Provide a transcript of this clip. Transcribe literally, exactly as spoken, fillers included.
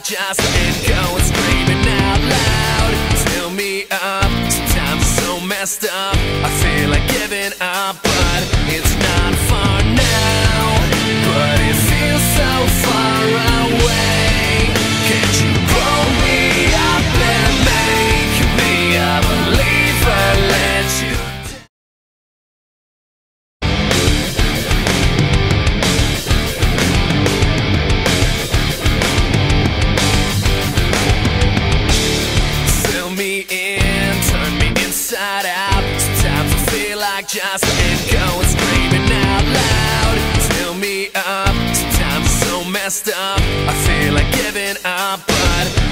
like just letting go and screaming out loud. Fill me up, sometimes it's so messed up, I feel like giving up, but it's not far now. But it feels so far away. Can't you pull me up and make me a believer? Let you fill me in, turn me inside out. Sometimes I feel like just letting go and screaming out loud. Fill me up, sometimes it's so messed up, I feel like giving up, but